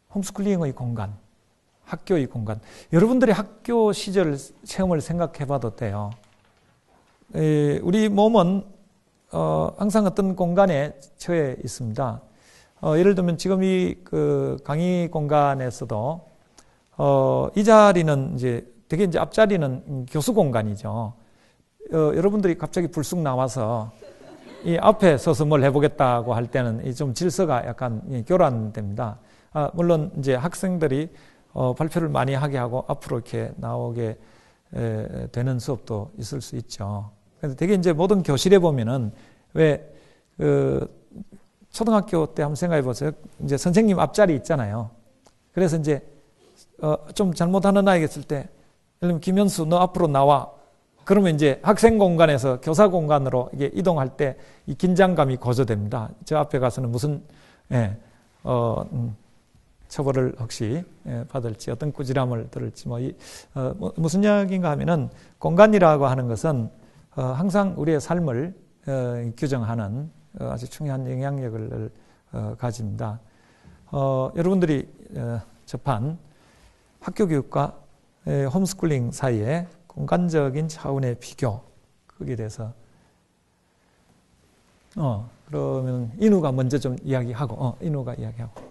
홈스쿨링의 공간, 학교의 공간. 여러분들의 학교 시절 체험을 생각해 봐도 돼요. 우리 몸은 항상 어떤 공간에 처해 있습니다. 예를 들면 지금 이 그 강의 공간에서도 이 자리는 이제 되게 이제 앞자리는 교수 공간이죠. 여러분들이 갑자기 불쑥 나와서 이 앞에 서서 뭘 해보겠다고 할 때는 좀 질서가 약간 교란됩니다. 물론 이제 학생들이 발표를 많이 하게 하고 앞으로 이렇게 나오게 되는 수업도 있을 수 있죠. 그래서 되게 이제 모든 교실에 보면은 왜 초등학교 때 한번 생각해 보세요. 이제 선생님 앞자리 있잖아요. 그래서 이제 좀 잘못하는 아이가 있을 때, 예를 들면 김현수 너 앞으로 나와. 그러면 이제 학생 공간에서 교사 공간으로 이게 이동할 때 이 긴장감이 고조됩니다. 저 앞에 가서는 무슨 처벌을 혹시 받을지, 어떤 꾸지람을 들을지, 무슨 이야기인가 하면은 공간이라고 하는 것은 항상 우리의 삶을 규정하는 아주 중요한 영향력을 가집니다. 여러분들이 접한 학교 교육과 홈스쿨링 사이에 공간적인 차원의 비교, 거기에 대해서 그러면 인우가 먼저 좀 이야기하고 인우가 이야기하고.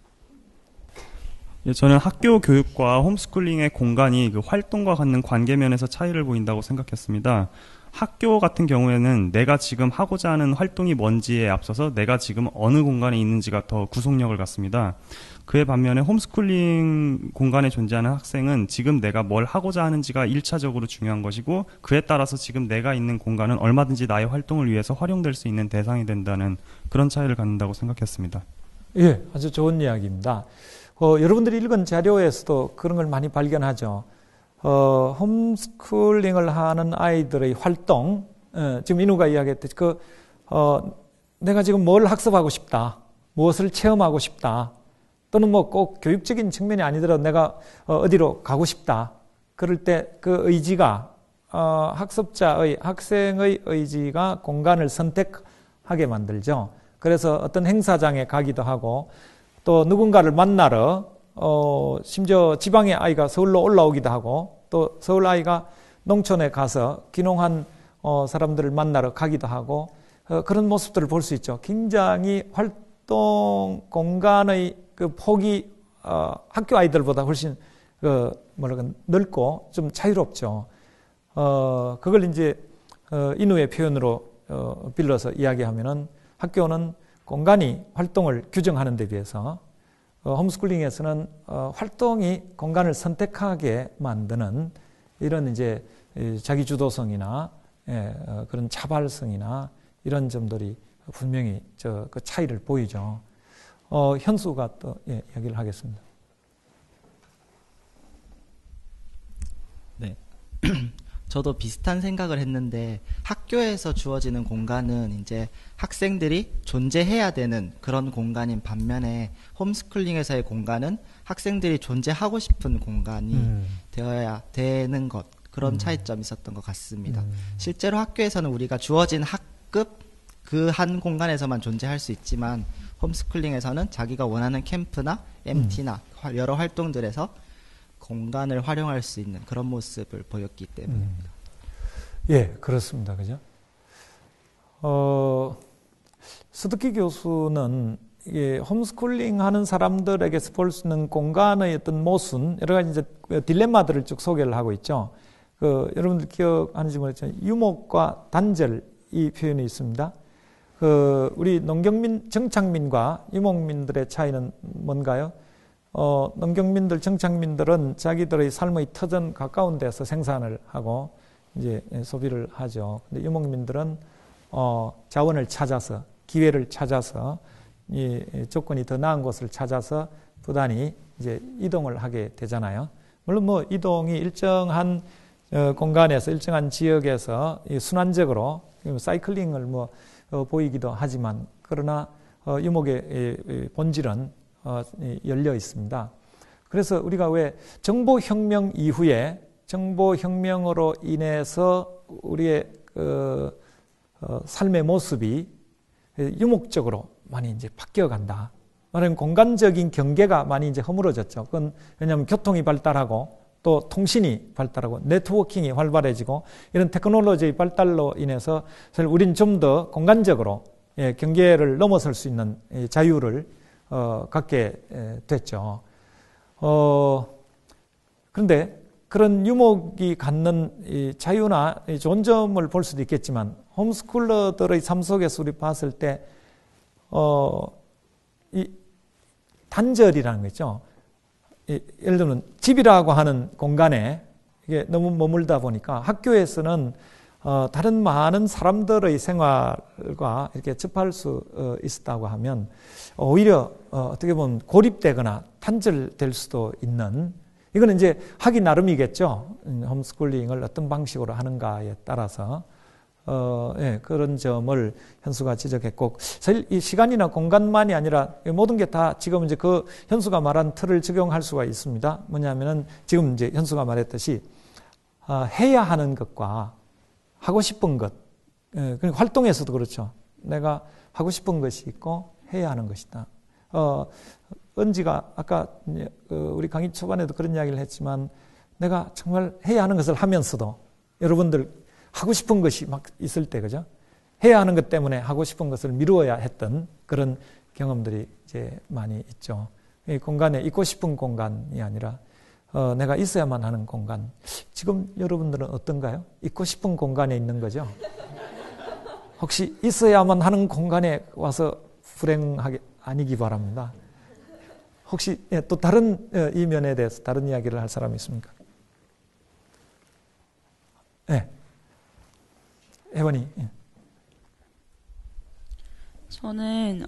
예, 저는 학교 교육과 홈스쿨링의 공간이 그 활동과 갖는 관계면에서 차이를 보인다고 생각했습니다. 학교 같은 경우에는 내가 지금 하고자 하는 활동이 뭔지에 앞서서 내가 지금 어느 공간에 있는지가 더 구속력을 갖습니다. 그에 반면에 홈스쿨링 공간에 존재하는 학생은 지금 내가 뭘 하고자 하는지가 1차적으로 중요한 것이고, 그에 따라서 지금 내가 있는 공간은 얼마든지 나의 활동을 위해서 활용될 수 있는 대상이 된다는 그런 차이를 갖는다고 생각했습니다. 예, 아주 좋은 이야기입니다. 여러분들이 읽은 자료에서도 그런 걸 많이 발견하죠. 홈스쿨링을 하는 아이들의 활동, 지금 인우가 이야기했듯이 내가 지금 뭘 학습하고 싶다, 무엇을 체험하고 싶다, 또는 뭐 꼭 교육적인 측면이 아니더라도 내가 어디로 가고 싶다. 그럴 때 그 의지가 학생의 의지가 공간을 선택하게 만들죠. 그래서 어떤 행사장에 가기도 하고, 또 누군가를 만나러 심지어 지방의 아이가 서울로 올라오기도 하고, 또 서울 아이가 농촌에 가서 귀농한 사람들을 만나러 가기도 하고, 그런 모습들을 볼 수 있죠. 굉장히 활동 공간의 그 폭이 학교 아이들보다 훨씬 넓고 좀 자유롭죠. 그걸 이제 인우의 표현으로 빌려서 이야기하면은, 학교는 공간이 활동을 규정하는 데 비해서 홈스쿨링에서는 활동이 공간을 선택하게 만드는 이런 이제 자기 주도성이나 그런 자발성이나 이런 점들이 분명히 그 차이를 보이죠. 현수가 또 이야기를 하겠습니다. 네. 저도 비슷한 생각을 했는데, 학교에서 주어지는 공간은 이제 학생들이 존재해야 되는 그런 공간인 반면에, 홈스쿨링에서의 공간은 학생들이 존재하고 싶은 공간이 되어야 되는 것, 그런 차이점이 있었던 것 같습니다. 실제로 학교에서는 우리가 주어진 학급 그 한 공간에서만 존재할 수 있지만, 홈스쿨링에서는 자기가 원하는 캠프나 MT나 여러 활동들에서 공간을 활용할 수 있는 그런 모습을 보였기 때문입니다. 예, 그렇습니다. 그죠? 스드키 교수는 홈스쿨링 하는 사람들에게서 볼 수 있는 공간의 어떤 모순, 여러 가지 이제 딜레마들을 쭉 소개를 하고 있죠. 여러분들 기억하는지 모르겠지만, 유목과 단절, 이 표현이 있습니다. 우리 농경민, 정착민과 유목민들의 차이는 뭔가요? 농경민들, 정착민들은 자기들의 삶의 터전 가까운 데서 생산을 하고 이제 소비를 하죠. 근데 유목민들은 자원을 찾아서, 기회를 찾아서, 이 조건이 더 나은 곳을 찾아서 부단히 이제 이동을 하게 되잖아요. 물론 뭐 이동이 일정한 공간에서, 일정한 지역에서 순환적으로 사이클링을 보이기도 하지만, 그러나 유목의 본질은 열려 있습니다. 그래서 우리가 왜 정보혁명 이후에, 정보혁명으로 인해서 우리의 삶의 모습이 유목적으로 많이 이제 바뀌어간다. 말하면 공간적인 경계가 많이 이제 허물어졌죠. 그건 왜냐하면 교통이 발달하고 또 통신이 발달하고 네트워킹이 활발해지고 이런 테크놀로지의 발달로 인해서 사실 우리는 좀 더 공간적으로 경계를 넘어설 수 있는 자유를 갖게 됐죠. 그런데 그런 유목이 갖는 이 자유나 이 좋은 점을 볼 수도 있겠지만 홈스쿨러들의 삶 속에서 우리 봤을 때 이 단절이라는 거죠. 예를 들면 집이라고 하는 공간에 이게 너무 머물다 보니까 학교에서는 다른 많은 사람들의 생활과 이렇게 접할 수 있었다고 하면 오히려 어떻게 보면 고립되거나 단절될 수도 있는, 이거는 이제 하기 나름이겠죠. 홈스쿨링을 어떤 방식으로 하는가에 따라서 그런 점을 현수가 지적했고, 사실 이 시간이나 공간만이 아니라 모든 게 다 지금 이제 그 현수가 말한 틀을 적용할 수가 있습니다. 뭐냐면은 지금 이제 현수가 말했듯이 해야 하는 것과 하고 싶은 것, 그러니까 활동에서도 그렇죠. 내가 하고 싶은 것이 있고 해야 하는 것이다. 은지가 아까 우리 강의 초반에도 그런 이야기를 했지만 내가 정말 해야 하는 것을 하면서도 여러분들 하고 싶은 것이 막 있을 때, 그죠? 해야 하는 것 때문에 하고 싶은 것을 미루어야 했던 그런 경험들이 이제 많이 있죠. 이 공간에 있고 싶은 공간이 아니라 내가 있어야만 하는 공간. 지금 여러분들은 어떤가요? 있고 싶은 공간에 있는 거죠? 혹시 있어야만 하는 공간에 와서 불행하게 아니기 바랍니다. 혹시 또 다른 이 면에 대해서 다른 이야기를 할 사람이 있습니까? 네. 혜원이. 저는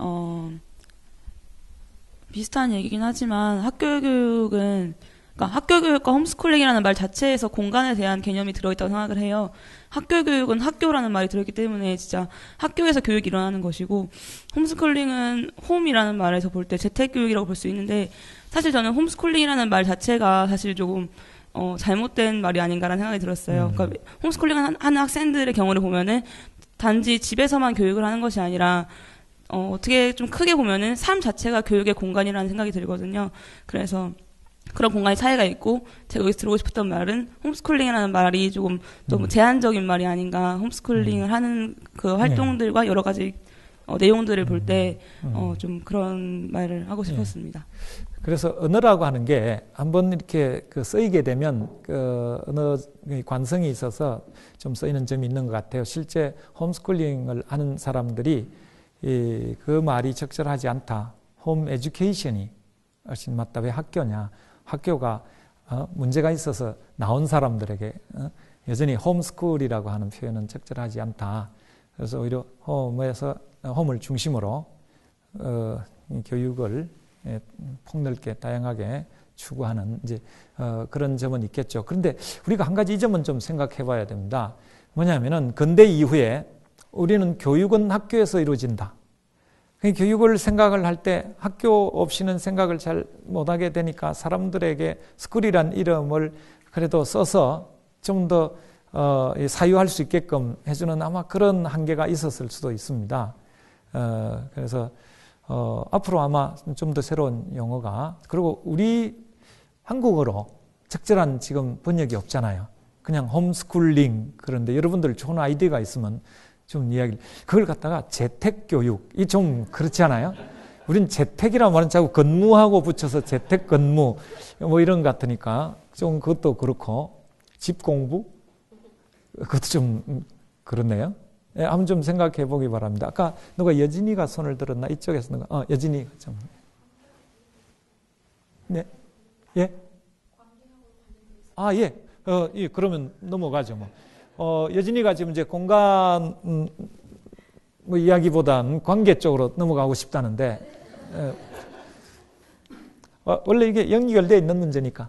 비슷한 얘기긴 하지만 학교 교육은, 그러니까 학교 교육과 홈스쿨링이라는 말 자체에서 공간에 대한 개념이 들어있다고 생각을 해요. 학교 교육은 학교라는 말이 들어있기 때문에 진짜 학교에서 교육이 일어나는 것이고, 홈스쿨링은 홈이라는 말에서 볼 때 재택교육이라고 볼 수 있는데, 사실 저는 홈스쿨링이라는 말 자체가 사실 조금 잘못된 말이 아닌가라는 생각이 들었어요. 그러니까 홈스쿨링 하는 학생들의 경우를 보면은 단지 집에서만 교육을 하는 것이 아니라 어떻게 좀 크게 보면은 삶 자체가 교육의 공간이라는 생각이 들거든요. 그래서 그런 공간의 차이가 있고, 제가 여기서 들어오고 싶었던 말은 홈스쿨링이라는 말이 조금 너무 제한적인 말이 아닌가, 홈스쿨링을 하는 그 활동들과 여러 가지 내용들을 볼 때 좀 그런 말을 하고 싶었습니다. 그래서 언어라고 하는 게 한번 이렇게 쓰이게 되면 언어의 관성이 있어서 좀 쓰이는 점이 있는 것 같아요. 실제 홈스쿨링을 하는 사람들이 그 말이 적절하지 않다. 홈 에듀케이션이 훨씬 맞다. 왜 학교냐? 학교가 문제가 있어서 나온 사람들에게 여전히 홈스쿨이라고 하는 표현은 적절하지 않다. 그래서 오히려 홈을 중심으로 교육을 폭넓게 다양하게 추구하는 이제 그런 점은 있겠죠. 그런데 우리가 한 가지 이 점은 좀 생각해 봐야 됩니다. 뭐냐면은 근대 이후에 우리는 교육은 학교에서 이루어진다. 교육을 생각을 할 때 학교 없이는 생각을 잘 못하게 되니까 사람들에게 스쿨이란 이름을 그래도 써서 좀 더 사유할 수 있게끔 해주는 아마 그런 한계가 있었을 수도 있습니다. 그래서 앞으로 아마 좀 더 새로운 용어가, 그리고 우리 한국어로 적절한 지금 번역이 없잖아요. 그냥 홈스쿨링. 그런데 여러분들 좋은 아이디어가 있으면 좀 이야기를, 그걸 갖다가 재택교육, 이 좀 그렇지 않아요? 우린 재택이라는 말은 자꾸 근무하고 붙여서 재택근무 뭐 이런 것 같으니까 좀 그것도 그렇고, 집공부? 그것도 좀 그렇네요. 한번 좀 생각해 보기 바랍니다. 아까 누가 여진이가 손을 들었나? 이쪽에서 누가? 여진이 좀. 네. 예? 예. 예. 그러면 넘어가죠, 뭐. 여진이가 지금 이제 공간, 뭐 이야기보단 관계 쪽으로 넘어가고 싶다는데, 원래 이게 연결되어 있는 문제니까.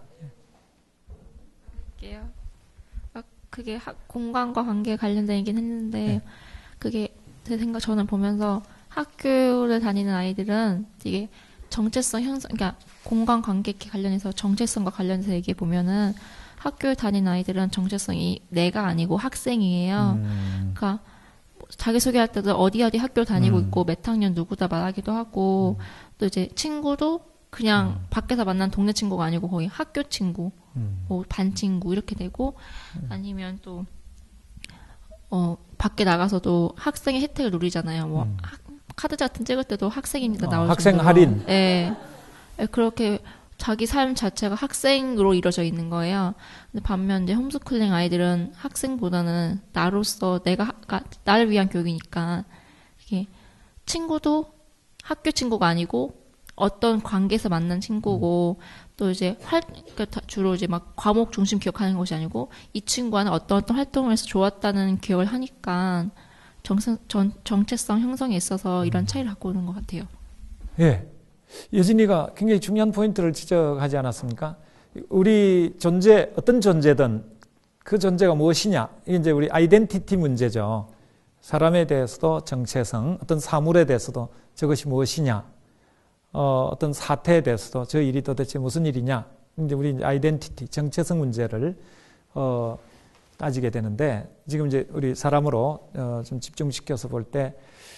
그게 공간과 관계에 관련되긴 했는데, 그게 제 생각, 저는 보면서 학교를 다니는 아이들은 이게 정체성 형성, 그러니까 공간 관계 관련해서 정체성과 관련해서 얘기해 보면은 학교에 다니는 아이들은 정체성이 내가 아니고 학생이에요. 그러니까 자기소개할 때도 어디 학교 다니고 있고 몇 학년 누구다 말하기도 하고 또 이제 친구도 그냥 밖에서 만난 동네 친구가 아니고 거의 학교 친구, 뭐 반 친구 이렇게 되고 아니면 또 밖에 나가서도 학생의 혜택을 누리잖아요. 뭐 카드 같은 찍을 때도 학생입니다 나올 학생 정도로. 할인. 네. 그렇게 자기 삶 자체가 학생으로 이루어져 있는 거예요. 근데 반면 이제 홈스쿨링 아이들은 학생보다는 나로서 그러니까 나를 위한 교육이니까 이게 친구도 학교 친구가 아니고 어떤 관계에서 만난 친구고 또 이제 그러니까 주로 이제 막 과목 중심 기억하는 것이 아니고 이 친구와는 어떤 활동을 해서 좋았다는 기억을 하니까 정체성 형성에 있어서 이런 차이를 갖고 오는 것 같아요. 예. 예진이가 굉장히 중요한 포인트를 지적하지 않았습니까? 우리 존재, 어떤 존재든 그 존재가 무엇이냐. 이게 이제 우리 아이덴티티 문제죠. 사람에 대해서도 정체성, 어떤 사물에 대해서도 저것이 무엇이냐. 어떤 사태에 대해서도 저 일이 도대체 무슨 일이냐. 이제 우리 아이덴티티, 정체성 문제를, 따지게 되는데, 지금 이제 우리 사람으로, 좀 집중시켜서 볼 때,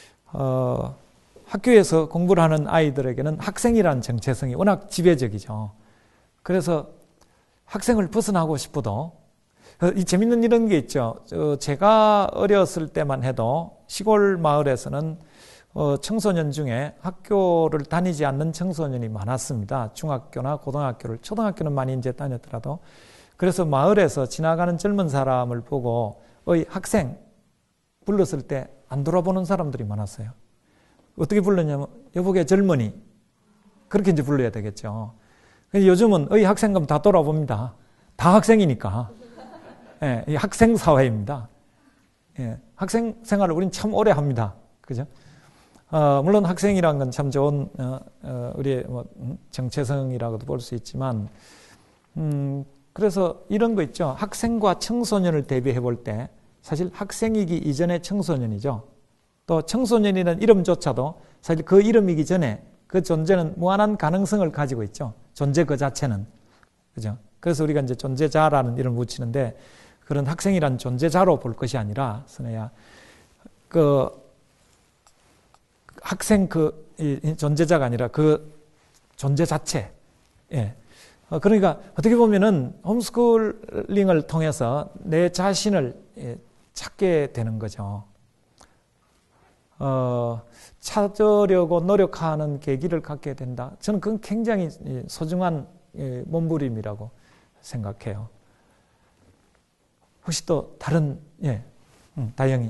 학교에서 공부를 하는 아이들에게는 학생이라는 정체성이 워낙 지배적이죠. 그래서 학생을 벗어나고 싶어도, 이 재밌는 이런 게 있죠. 제가 어렸을 때만 해도 시골 마을에서는 청소년 중에 학교를 다니지 않는 청소년이 많았습니다. 중학교나 고등학교를, 초등학교는 많이 이제 다녔더라도. 그래서 마을에서 지나가는 젊은 사람을 보고 학생 불렀을 때 안 돌아보는 사람들이 많았어요. 어떻게 불렀냐면 여보게 젊은이 그렇게 이제 불러야 되겠죠. 요즘은 학생 그럼 다 돌아봅니다. 다 학생이니까. 예, 이 학생 사회입니다. 예, 학생 생활을 우린 참 오래 합니다. 그죠? 물론 학생이란 건 참 좋은 우리의 정체성이라고도 볼 수 있지만 그래서 이런 거 있죠. 학생과 청소년을 대비해 볼 때 사실 학생이기 이전에 청소년이죠. 또 청소년이라는 이름조차도 사실 그 이름이기 전에 그 존재는 무한한 가능성을 가지고 있죠. 존재 그 자체는. 그죠? 그래서 우리가 이제 존재자라는 이름을 붙이는데 그런 학생이란 존재자로 볼 것이 아니라, 선혜야, 학생 이 존재자가 아니라 그 존재 자체. 예. 그러니까 어떻게 보면은 홈스쿨링을 통해서 내 자신을 찾게 되는 거죠. 찾으려고 노력하는 계기를 갖게 된다. 저는 그건 굉장히 소중한 몸부림이라고 생각해요. 혹시 또 다른, 다영이.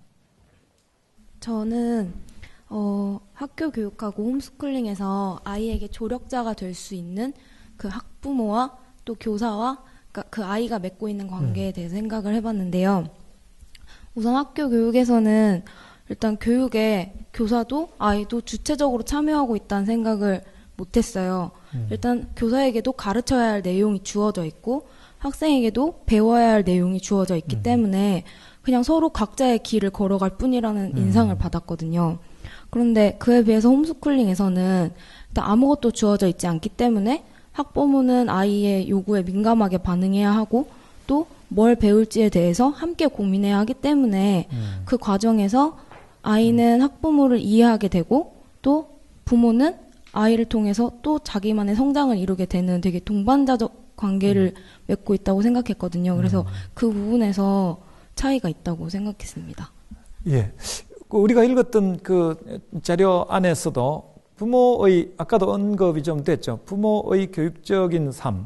저는 학교 교육하고 홈스쿨링에서 아이에게 조력자가 될 수 있는 그 학부모와 또 교사와 그러니까 그 아이가 맺고 있는 관계에 대해서 생각을 해봤는데요. 우선 학교 교육에서는 일단 교육에 교사도 아이도 주체적으로 참여하고 있다는 생각을 못했어요. 일단 교사에게도 가르쳐야 할 내용이 주어져 있고 학생에게도 배워야 할 내용이 주어져 있기 때문에 그냥 서로 각자의 길을 걸어갈 뿐이라는 인상을 받았거든요. 그런데 그에 비해서 홈스쿨링에서는 일단 아무것도 주어져 있지 않기 때문에 학부모는 아이의 요구에 민감하게 반응해야 하고 또 뭘 배울지에 대해서 함께 고민해야 하기 때문에 그 과정에서 아이는 학부모를 이해하게 되고 또 부모는 아이를 통해서 또 자기만의 성장을 이루게 되는 되게 동반자적 관계를 맺고 있다고 생각했거든요. 그래서 그 부분에서 차이가 있다고 생각했습니다. 예. 우리가 읽었던 그 자료 안에서도 부모의, 아까도 언급이 좀 됐죠. 부모의 교육적인 삶,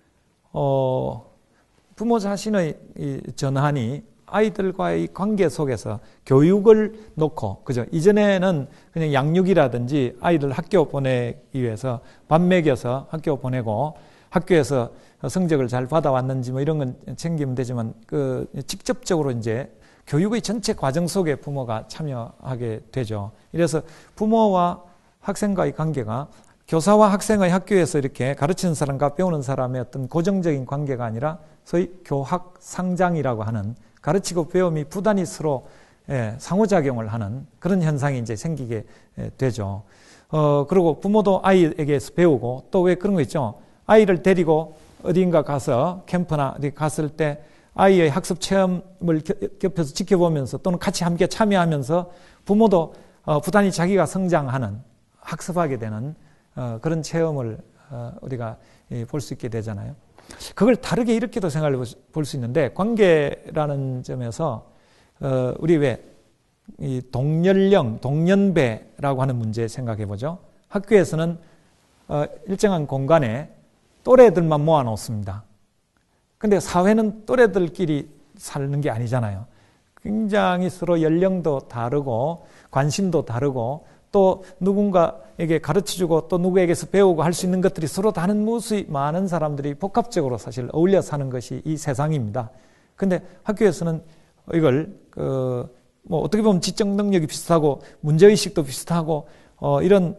부모 자신의 이 전환이 아이들과의 관계 속에서 교육을 놓고, 그죠? 이전에는 그냥 양육이라든지 아이들 학교 보내기 위해서 밥 먹여서 학교 보내고 학교에서 성적을 잘 받아왔는지 뭐 이런 건 챙기면 되지만 그 직접적으로 이제 교육의 전체 과정 속에 부모가 참여하게 되죠. 이래서 부모와 학생과의 관계가 교사와 학생의 학교에서 이렇게 가르치는 사람과 배우는 사람의 어떤 고정적인 관계가 아니라 소위 교학 상장이라고 하는 가르치고 배움이 부단히 서로 상호작용을 하는 그런 현상이 이제 생기게 되죠. 그리고 부모도 아이에게서 배우고 또 왜 그런 거 있죠. 아이를 데리고 어디인가 가서 캠프나 어디 갔을 때 아이의 학습 체험을 겹쳐서 지켜보면서 또는 같이 함께 참여하면서 부모도 부단히 자기가 성장하는, 학습하게 되는 그런 체험을 우리가 볼 수 있게 되잖아요. 그걸 다르게 이렇게도 생각해 볼 수 있는데, 관계라는 점에서 우리 왜 이 동연령, 동년배라고 하는 문제 생각해 보죠. 학교에서는 일정한 공간에 또래들만 모아놓습니다. 근데 사회는 또래들끼리 사는 게 아니잖아요. 굉장히 서로 연령도 다르고 관심도 다르고 또 누군가에게 가르쳐주고 또 누구에게서 배우고 할 수 있는 것들이 서로 다른 무수히 많은 사람들이 복합적으로 사실 어울려 사는 것이 이 세상입니다. 근데 학교에서는 이걸 뭐 어떻게 보면 지적 능력이 비슷하고 문제의식도 비슷하고 이런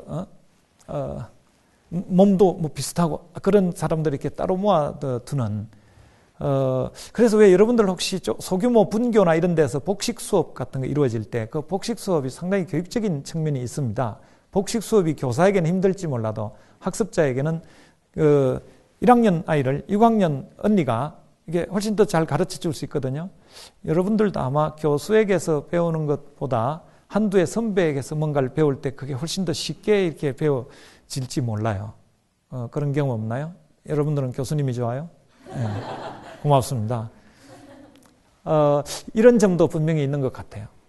몸도 뭐 비슷하고 그런 사람들이 이렇게 따로 모아두는 그래서 왜 여러분들 혹시 소규모 분교나 이런 데서 복식 수업 같은 거 이루어질 때 그 복식 수업이 상당히 교육적인 측면이 있습니다. 복식 수업이 교사에게는 힘들지 몰라도 학습자에게는 1학년 아이를 6학년 언니가 이게 훨씬 더 잘 가르쳐 줄 수 있거든요. 여러분들도 아마 교수에게서 배우는 것보다 한두의 선배에게서 뭔가를 배울 때 그게 훨씬 더 쉽게 이렇게 배워질지 몰라요. 그런 경험 없나요? 여러분들은 교수님이 좋아요? 네. 고맙습니다. 이런 점도 분명히 있는 것 같아요.